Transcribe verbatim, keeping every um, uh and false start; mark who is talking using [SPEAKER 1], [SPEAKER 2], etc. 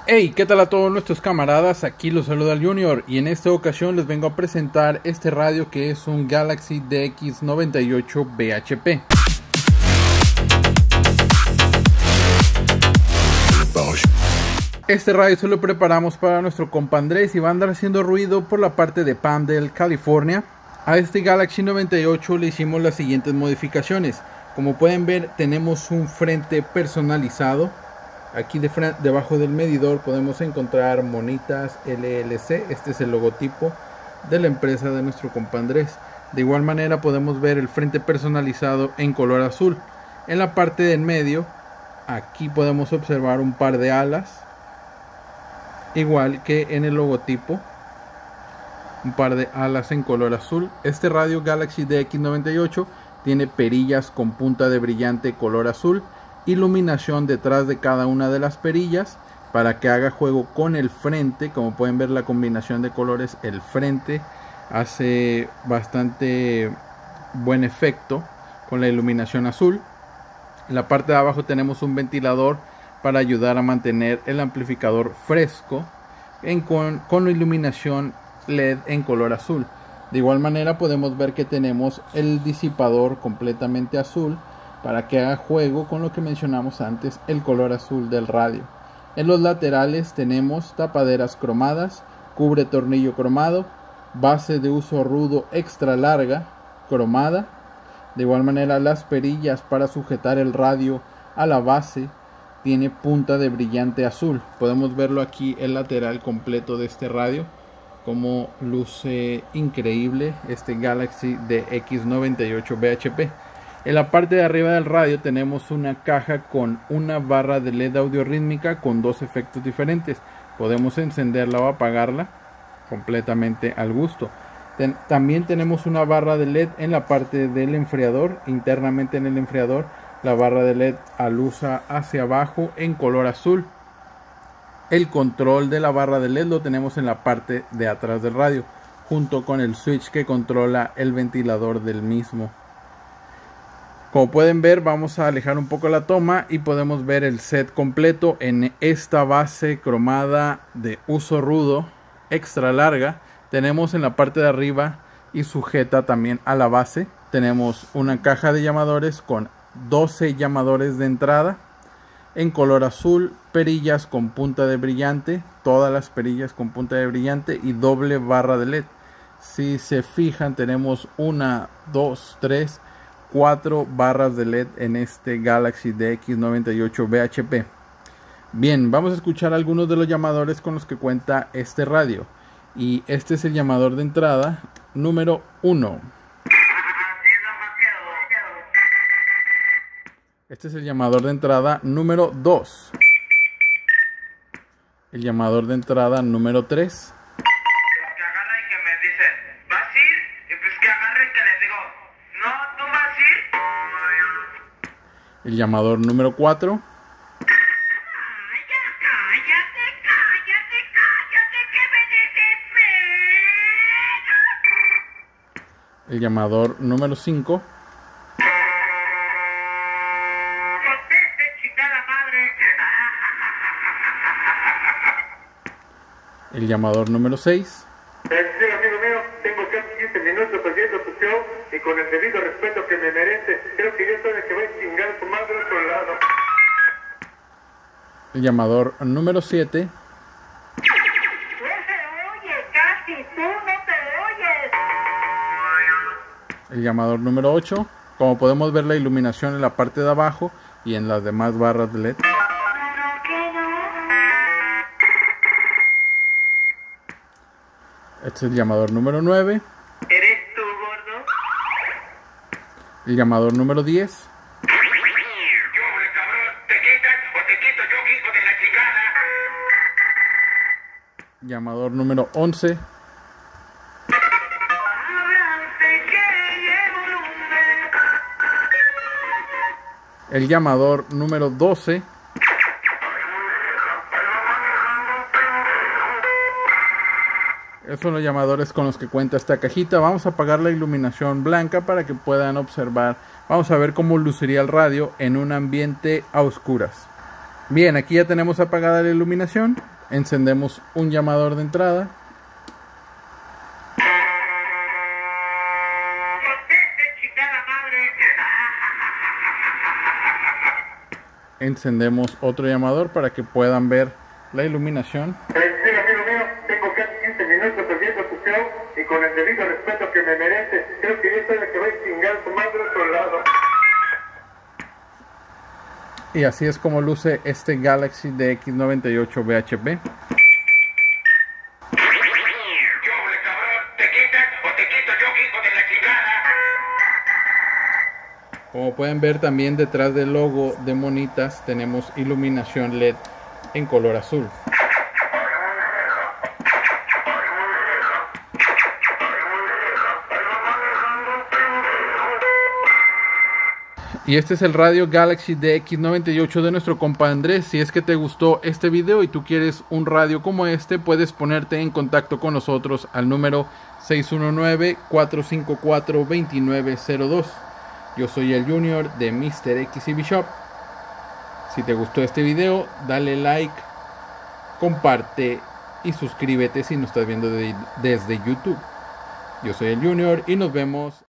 [SPEAKER 1] Hey, ¿qué tal a todos nuestros camaradas? Aquí los saluda el Junior y en esta ocasión les vengo a presentar este radio que es un Galaxy D X noventa y ocho B H P. Este radio se lo preparamos para nuestro compa Andrés y va a andar haciendo ruido por la parte de Palmdale, California. A este Galaxy noventa y ocho le hicimos las siguientes modificaciones. Como pueden ver, tenemos un frente personalizado. Aquí de frente, debajo del medidor podemos encontrar monitas L L C. Este es el logotipo de la empresa de nuestro compa Andrés. De igual manera podemos ver el frente personalizado en color azul. En la parte del medio, aquí podemos observar un par de alas, igual que en el logotipo, un par de alas en color azul. Este radio Galaxy D X noventa y ocho tiene perillas con punta de brillante color azul, iluminación detrás de cada una de las perillas para que haga juego con el frente. Como pueden ver, la combinación de colores, el frente hace bastante buen efecto con la iluminación azul. En la parte de abajo tenemos un ventilador para ayudar a mantener el amplificador fresco en con, con la iluminación L E D en color azul. De igual manera podemos ver que tenemos el disipador completamente azul para que haga juego con lo que mencionamos antes, el color azul del radio. En los laterales tenemos tapaderas cromadas, cubre tornillo cromado, base de uso rudo extra larga cromada. De igual manera las perillas para sujetar el radio a la base tiene punta de brillante azul. Podemos verlo aquí, el lateral completo de este radio, como luce increíble este Galaxy D X noventa y ocho B H P. En la parte de arriba del radio tenemos una caja con una barra de L E D audio rítmica con dos efectos diferentes. Podemos encenderla o apagarla completamente al gusto. Ten, también tenemos una barra de L E D en la parte del enfriador. Internamente en el enfriador, la barra de L E D alusa hacia abajo en color azul. El control de la barra de L E D lo tenemos en la parte de atrás del radio, junto con el switch que controla el ventilador del mismo. Como pueden ver, vamos a alejar un poco la toma y podemos ver el set completo en esta base cromada de uso rudo extra larga. Tenemos en la parte de arriba y sujeta también a la base, tenemos una caja de llamadores con doce llamadores de entrada en color azul, perillas con punta de brillante, todas las perillas con punta de brillante y doble barra de L E D. Si se fijan, tenemos una, dos, tres, cuatro barras de L E D en este Galaxy D X noventa y ocho B H P. Bien, vamos a escuchar algunos de los llamadores con los que cuenta este radio. Y este es el llamador de entrada número uno. Este es el llamador de entrada número dos. El llamador de entrada número tres.
[SPEAKER 2] Que agarra y que me dicen, ¿vas a ir? Y pues que agarre y que les digo, no, ¿tú vas a ir?
[SPEAKER 1] El llamador número cuatro.
[SPEAKER 2] Cállate, cállate, cállate, cállate, que me desespera.
[SPEAKER 1] El llamador número cinco.
[SPEAKER 2] Conteste, chingada madre.
[SPEAKER 1] El llamador número seis.
[SPEAKER 3] Señor amigo mío, tengo casi quince minutos haciendo su show y con el debido respeto que me merece, creo que yo soy el que va a chingar su madre a otro lado.
[SPEAKER 1] El llamador número siete.
[SPEAKER 2] No se oye, casi, tú no te oyes.
[SPEAKER 1] El llamador número ocho. Como podemos ver, la iluminación en la parte de abajo y en las demás barras de L E D. Este es el llamador número nueve.
[SPEAKER 2] ¿Eres tú, gordo?
[SPEAKER 1] El llamador número diez.
[SPEAKER 2] Yo, cabrón, ¿te quitas o te quito yo, hijo de la chingada?
[SPEAKER 1] Llamador número once. El llamador número doce. Esos son los llamadores con los que cuenta esta cajita. Vamos a apagar la iluminación blanca para que puedan observar. Vamos a ver cómo luciría el radio en un ambiente a oscuras. Bien, aquí ya tenemos apagada la iluminación. Encendemos un llamador de entrada. Encendemos otro llamador para que puedan ver la iluminación.
[SPEAKER 3] Sí, amigo mío, tengo casi quince minutos haciendo tu show y con el debido respeto que me merece, creo que yo soy el que va a chingar su madre a otro lado.
[SPEAKER 1] Y así es como luce este Galaxy D X noventa y ocho V H P. Como pueden ver, también detrás del logo de Monitas tenemos iluminación L E D en color azul. Y este es el radio Galaxy D X noventa y ocho de nuestro compa Andrés. Si es que te gustó este video y tú quieres un radio como este, puedes ponerte en contacto con nosotros al número seis uno nueve, cuatro cinco cuatro, dos nueve cero dos. Yo soy el Junior de mister X C B Shop. Si te gustó este video, dale like, comparte y suscríbete si nos estás viendo de, desde YouTube. Yo soy el Junior y nos vemos.